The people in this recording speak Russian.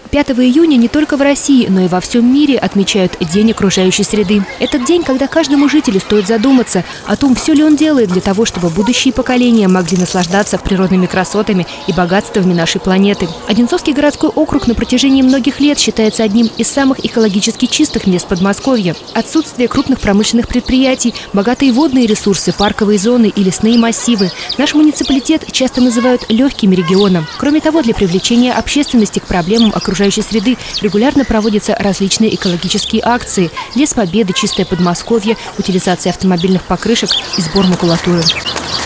5 июня не только в России, но и во всем мире отмечают День окружающей среды. Этот день, когда каждому жителю стоит задуматься о том, все ли он делает для того, чтобы будущие поколения могли наслаждаться природными красотами и богатствами нашей планеты. Одинцовский городской округ на протяжении многих лет считается одним из самых экологически чистых мест Подмосковья. Отсутствие крупных промышленных предприятий, богатые водные ресурсы, парковые зоны и лесные массивы. Наш муниципалитет часто называют легким регионом. Кроме того, для привлечения общественности к проблемам окружающей среды регулярно проводятся различные экологические акции: Лес Победы, Чистое Подмосковье, утилизация автомобильных покрышек и сбор макулатуры.